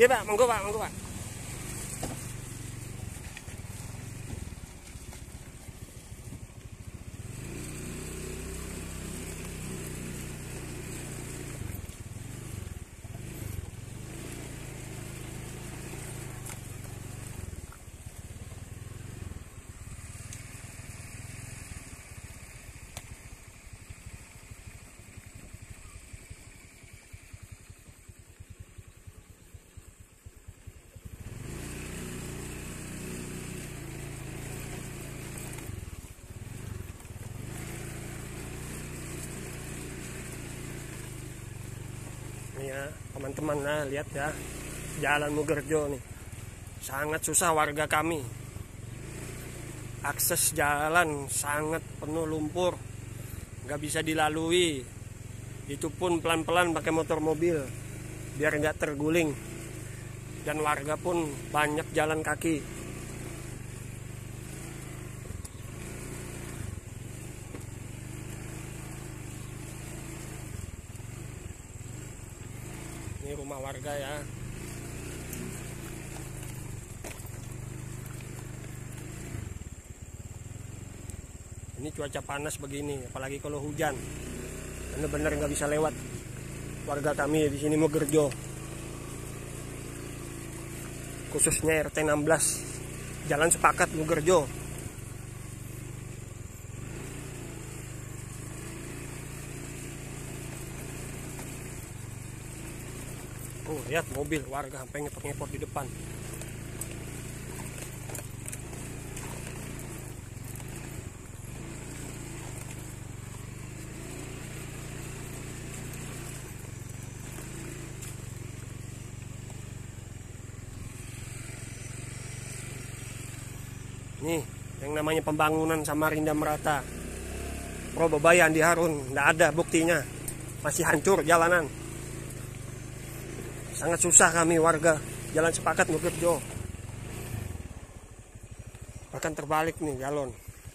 Iya Pak, monggo Pak, monggo Pak. Ya teman-teman, nah lihat ya, Jalan Mogerjo nih sangat susah warga kami, akses jalan sangat penuh lumpur, nggak bisa dilalui, itu pun pelan-pelan pakai motor mobil biar nggak terguling, dan warga pun banyak jalan kaki. Ini rumah warga ya. Ini cuaca panas begini, apalagi kalau hujan, bener-bener nggak bisa lewat warga kami di sini Mogerjo, khususnya RT 16 Jalan Sepakat Mogerjo. Lihat mobil warga sampai ngepot-ngepot di depan. Nih yang namanya pembangunan Samarinda merata, Probobayan Andi Harun, nggak ada buktinya, masih hancur jalanan. Sangat susah kami warga Jalan Sepakat Mogerjo. Bahkan terbalik nih galon.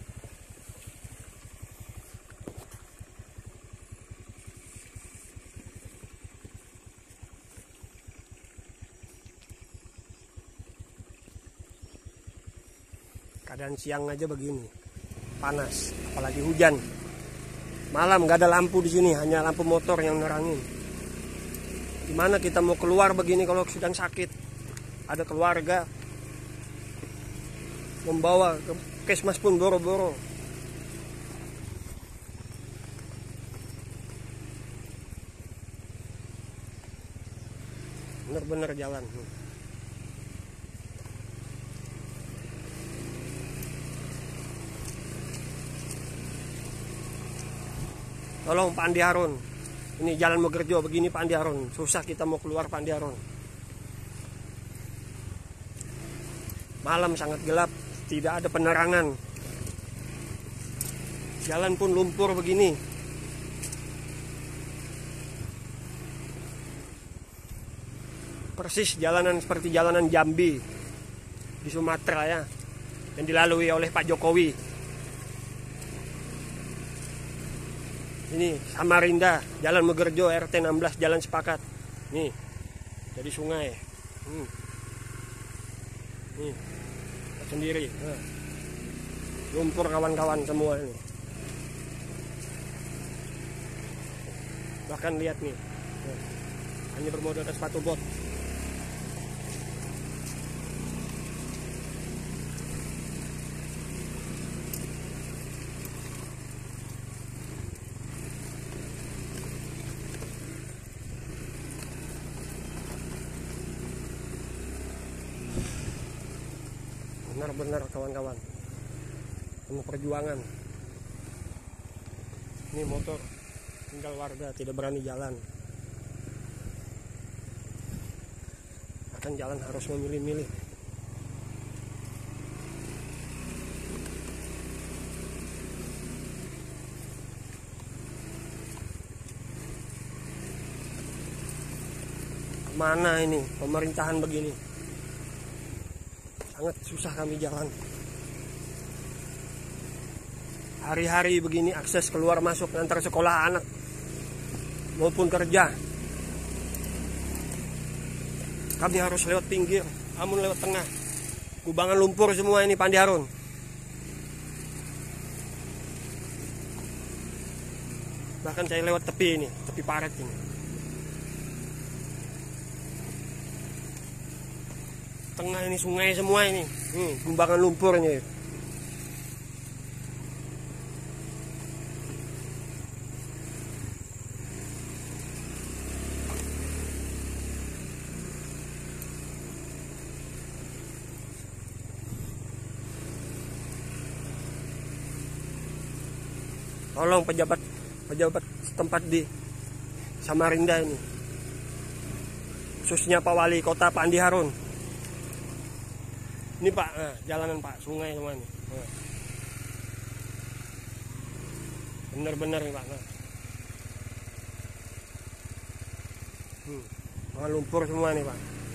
Keadaan siang aja begini, panas, apalagi hujan. Malam nggak ada lampu di sini, hanya lampu motor yang nerangin. Gimana kita mau keluar begini kalau sedang sakit? Ada keluarga membawa ke puskesmas pun boro-boro. Bener-bener jalan. Tolong Pak Andi Harun. Ini Jalan Mogerjo begini Pak Andi Harun, susah kita mau keluar Pak Andi Harun. Malam sangat gelap, tidak ada penerangan. Jalan pun lumpur begini. Persis jalanan seperti jalanan Jambi di Sumatera ya, yang dilalui oleh Pak Jokowi. Ini Samarinda, Jalan Mogerjo, RT 16 Jalan Sepakat. Nih, dari sungai. Nih, sendiri. Nah. Lumpur kawan-kawan semua ini. Bahkan lihat nih, nah, hanya bermodal sepatu bot. Benar-benar kawan-kawan, penuh perjuangan. Ini motor tinggal warga tidak berani jalan, akan jalan harus memilih-milih. Kemana ini pemerintahan begini? Sangat susah kami jalan. Hari-hari begini akses keluar masuk antar sekolah anak maupun kerja. kami harus lewat pinggir, namun lewat tengah. Kubangan lumpur semua ini Pak Andi Harun. Bahkan saya lewat tepi ini, tepi parit ini. Tengah ini sungai semua ini. Kubangan lumpurnya. Tolong pejabat setempat di Samarinda ini, khususnya Pak Wali Kota Pak Andi Harun. Ini Pak, jalanan Pak, sungai semua ini. Bener-bener nih Pak. Lumpur semua nih Pak.